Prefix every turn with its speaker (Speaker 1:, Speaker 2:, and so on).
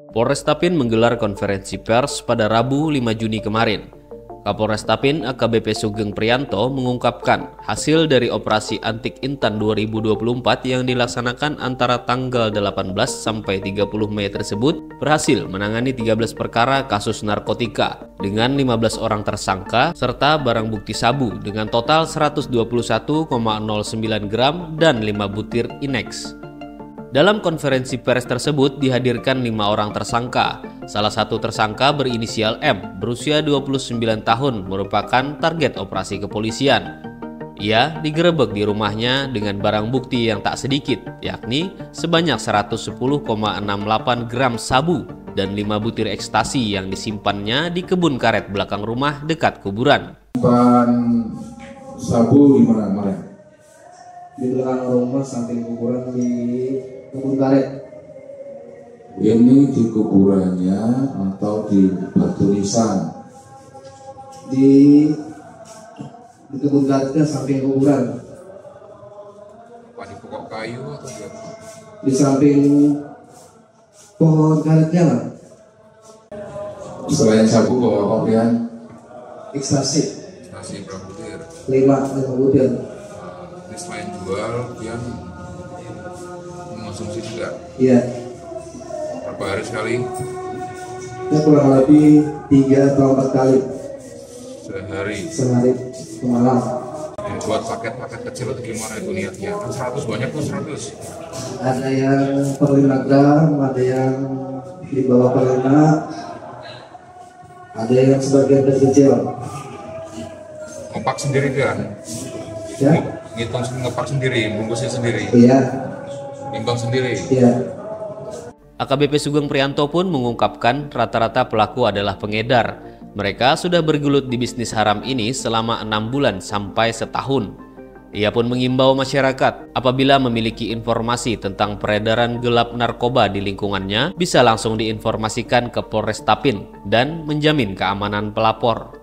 Speaker 1: Polres Tapin menggelar konferensi pers pada Rabu 5 Juni kemarin. Kapolres Tapin AKBP Sugeng Priyanto mengungkapkan hasil dari operasi Antik Intan 2024 yang dilaksanakan antara tanggal 18 sampai 30 Mei tersebut berhasil menangani 13 perkara kasus narkotika dengan 15 orang tersangka serta barang bukti sabu dengan total 121,09 gram dan 5 butir Inex. Dalam konferensi pers tersebut dihadirkan 5 orang tersangka. Salah satu tersangka berinisial M, berusia 29 tahun, merupakan target operasi kepolisian. Ia digerebek di rumahnya dengan barang bukti yang tak sedikit, yakni sebanyak 110,68 gram sabu dan 5 butir ekstasi yang disimpannya di kebun karet belakang rumah dekat kuburan.
Speaker 2: Sabu di mana?
Speaker 3: Di belakang rumah samping kuburan di kebun karet.
Speaker 2: Ini di kuburannya atau di batu nisan?
Speaker 3: Di kebun karetnya samping kuburan.
Speaker 2: Apa di pokok kayu atau di apa?
Speaker 3: Di samping pohon karetnya lah.
Speaker 2: Selain sabu bawa kopian?
Speaker 3: Ekstasi.
Speaker 2: Ekstasi berapa butir?
Speaker 3: 5 butir.
Speaker 2: Ini selain jual, pian mengonsumsi juga?
Speaker 3: Iya.
Speaker 2: Berapa hari sekali?
Speaker 3: Ya kurang lebih 3 atau 4 kali. Sehari semalam.
Speaker 2: Buat paket kecil itu gimana itu niatnya? Kan 100 banyak tuh 100.
Speaker 3: Ada yang per 5 gram, ada yang di bawah per 5, ada yang sebagian kecil.
Speaker 2: Ngepak sendiri kan?
Speaker 3: Ya?
Speaker 2: Ngitung ngepak sendiri, bungkusnya sendiri?
Speaker 3: Iya.
Speaker 2: Nimbang sendiri?
Speaker 3: Iya.
Speaker 1: AKBP Sugeng Priyanto pun mengungkapkan rata-rata pelaku adalah pengedar. Mereka sudah bergelut di bisnis haram ini selama 6 bulan sampai setahun. Ia pun mengimbau masyarakat apabila memiliki informasi tentang peredaran gelap narkoba di lingkungannya bisa langsung diinformasikan ke Polres Tapin dan menjamin keamanan pelapor.